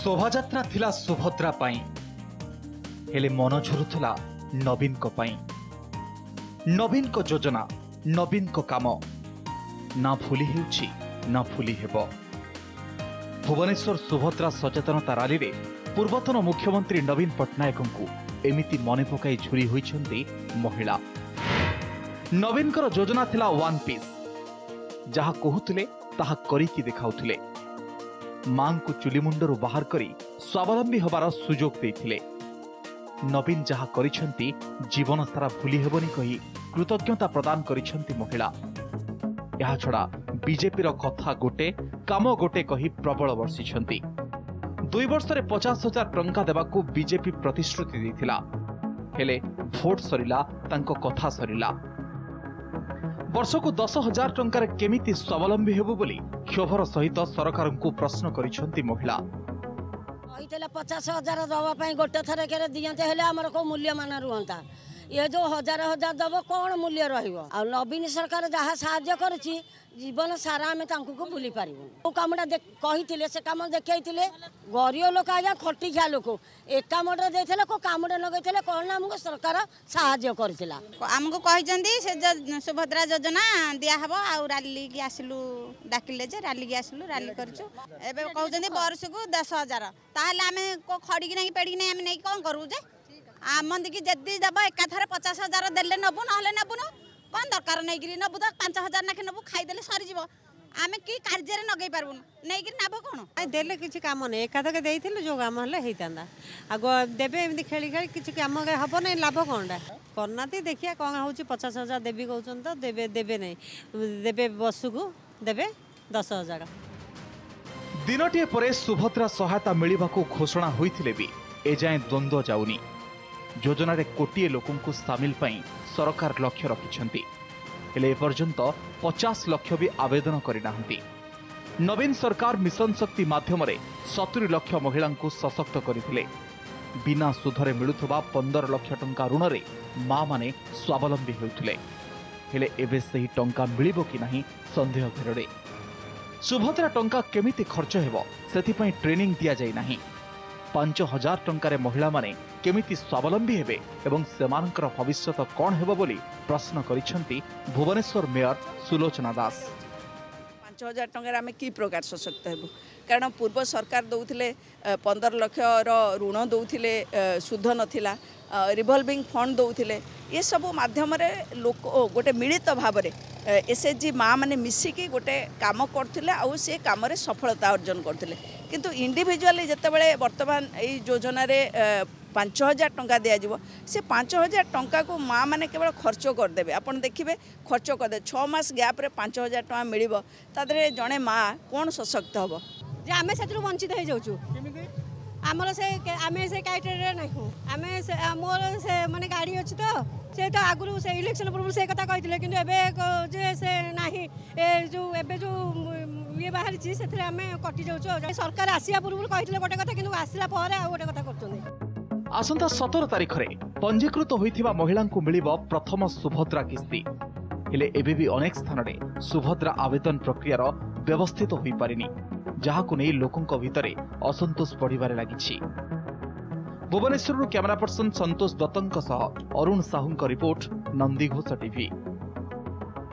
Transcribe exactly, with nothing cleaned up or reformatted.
शोभायात्रा थिला सुभद्रा पाई हेले मन झुरुथला नवीन को पाई। नवीन को योजना नवीन को काम ना भूली हेउछि ना भूली हेबो। भुवनेश्वर सुभद्रा सचेतनता रैली रे पूर्वतन मुख्यमंत्री नवीन पट्टनायक को एमिति मन पकाई झुरी होइछन्ती महिला। नवीन कर योजना थिला वन पीस, जहा कहूथिले ताहा करिकी देखाउथिले। मां को चुली मुंडरू बाहर करी स्वावलंबी होबार सुजोग देथिले। नवीन जहा करिछन्ती जीवन सारा भूली हेबनी कही कृतज्ञता प्रदान करिछन्ती महिला। या छड़ा बीजेपी कथा गोटे काम गोटे कही प्रबल वर्षिछन्ती। दुई वर्ष रे पचास हजार टंका देबाकू बीजेपी प्रतिश्रुति देथिला, हेले भोट सरिला तांको कथा सरिला। वर्ष को दस हजार टंकार केमिति स्वावलंबी हेबु बोली क्षोभर सहित सरकार को प्रश्न करिछन्ती महिला। पचास हजार दवाई गोटे थर के दियते हेले आमर को मूल्य मान रुहंता। ये जो हजार हजार दब कौन मूल्य रहिबो। आ नवीन सरकार जहाँ साहाय्य करछि जीवन सारा आम को भूली पारू। कमटा कही से कम देखते गरीब लोक आज्ञा खटी खिया लोक एक कामटे देते को कामटे लगे कौन आमको सरकार साहाय्य करथिला। आमको कही सुभद्रा योजना दिहब आ रैली की आसलु डाकिले जे रैली की आसलु रैली करछु। एबे कहउछन्ती वर्ष को दस हजार ताहले आमे को खड़ी की नहीं पेड़ी की नहीं आमे नहीं कौन करू जे आमंदी की जदी दब एकाथरे पचास हजार देले नबु नहले नबु न कौन दरकार नहीं गिरी नबु तो पांच हजार नाखे नबु खाईदेले सरी जीव। आमे की कार्य रे नगई पारबुन नहीं गिरी नाबो कोन आ देले किछि काम नै एकाथके देइथिलु जो काम हले हेइतांदा आगो देबे एमदी खेली खेली किछि काम हबो नै लाभ कोनडा करनाती देखिया कोन होउछि पचास हजार देबी कहउछन तो देबे देबे नै देबे बसुकु देबे दस हजार। दिनटिए परे सुभद्रा सहायता मिलिबाकू घोषणा होइथिले भी एजाए द्वंद्व जाउनी। योजना रे कोटिए लोकन को सामिल पाई सरकार लक्ष्य रखिछन्ती, हेले एपर्यंत पचास लक्ष भी आवेदन करिनाहंती। नवीन सरकार मिशन शक्ति माध्यम रे सत्तर लक्ष महिला को सशक्त करथिले। बिना सुधरे मिलुथबा पंद्रह लक्ष टंका ऋण रे मां माने स्वावलंबी होउथिले, हेले एबे सही टंका मिलिबो कि नाही संदेह घेरडे। सुभद्रा टंका केमिति खर्च हेबो सेति पई ट्रेनिंग दिया जाय नाही। पांच हजार टंकारे महिला माने केमिति स्वावलंबी हेबे एवं सेमानकर भविष्यत कौन हेबो बोली प्रश्न करिछन्ती भुवनेश्वर मेयर सुलोचना दास। पांच हजार टंकार आम कि प्रकार सशक्त हेबु कारण पूर्व सरकार दौथिले पंद्रह लक्ष ऋण दौथिले सुध नथिला रिवॉल्विंग फंड दौथिले ये सब माध्यम लोक गोटे मिलित भाव में एसएचजी माँ मैंने मिसिकी गोटे काम करथिले आ से काम रे सफलता अर्जन करथिले। किंतु इंडिविजुअली जेतेबेले वर्तमान एई योजना रे पांच हजार टंका दिया जिवो से पांच हजार टंका को माँ मैंने केवल खर्च करदेवे। आपन देखिए खर्च करदे छः मास गैप रे पांच हजार टंका मिलिबो तादरे जड़े माँ कौन सशक्त हम जे आमे सेतरु वंचित हो जाउछु। आमर से आमे से क्राइटेरिया नहीं आमे से मोर से माने गाड़ी अछि तो से तो आगु से इलेक्शन पूर्व से कथा कहथिले किंतु एबे जे से नाही ए जो एबे जो ये बाहर छी सेथरे आमे कटि जाउछु। सरकार आसिया पूर्व कहथिले गोटे कथा किंतु आसिला परे आ गोटे कथा करछोनी। आसंता सत्रह तारीख रे पंजीकृत होइथिबा महिला को मिलिबो प्रथम सुभद्रा किस्ती, हेले एबे भी अनेक स्थान रे सुभद्रा आवेदन प्रक्रिया रो व्यवस्थित होई पारिनी, जहाकु नै लोकंक भितरे असंतोष बढ़िबारे लागिछि। भुवनेश्वर कैमरा पर्सन संतोष दत्तंक सह अरुण साहुंक रिपोर्ट, नंदीघोष टीवी।